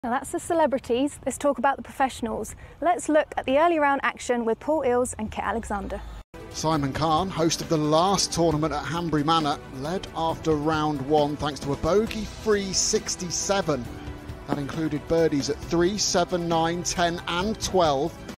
Now that's the celebrities, let's talk about the professionals. Let's look at the early round action with Paul Eales and Kit Alexander. Simon Kahn, host of the last tournament at Hanbury Manor, led after round one thanks to a bogey-free 67. That included birdies at 3, 7, 9, 10 and 12.